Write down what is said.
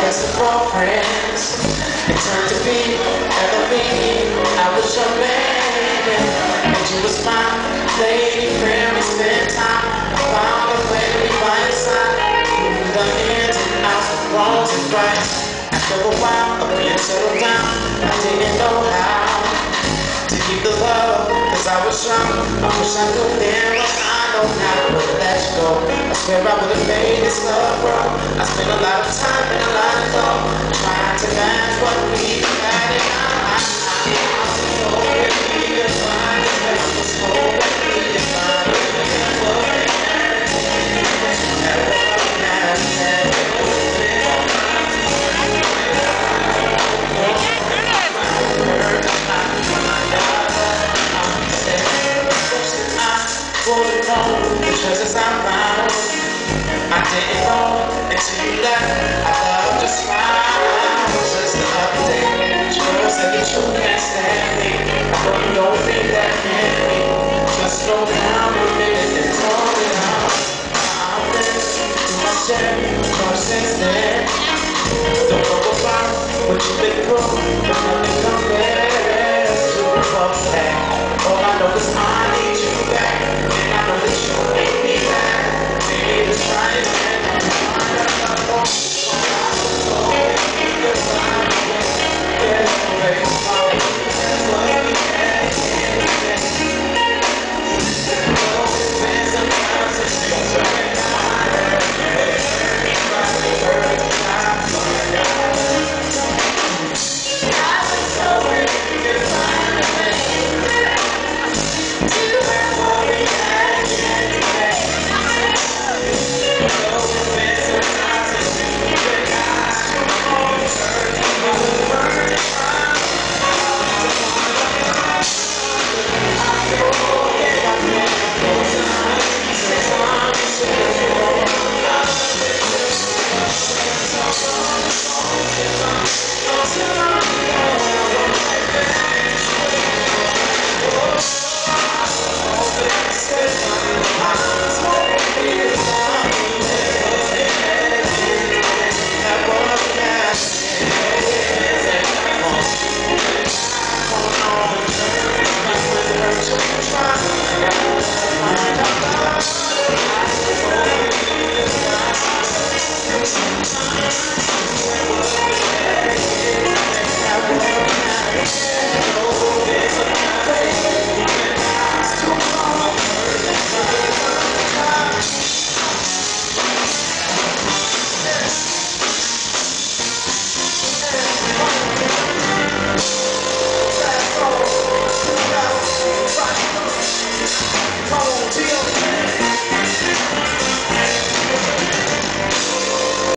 Expressing for friends, it turned to be enemy. I was your baby, and you was my lady friend. We spent time, found a way to be by your side. Through the ins and outs, the wrongs and rights. After a while of being settled down, I didn't know how to keep the love, cause I was young. I wish I knew then what I know now. But let you go, I swear I would've made this love grow. I spent a lot of time and a lot of thought trying to match what we had in our lives. I was hoping we could find it, I was hoping we could find it. But you never had it. The treasures I found, I didn't know until you left. I love your smile. Just the other day, girl said that you can't stand me. I know you don't think that can be. Just slow down a minute and talk it out. I've been through my share of since then. Don't go about what you've been through, but nothing compares to what we had. All I know is I need you back. I know that you make me back. Maybe it's right.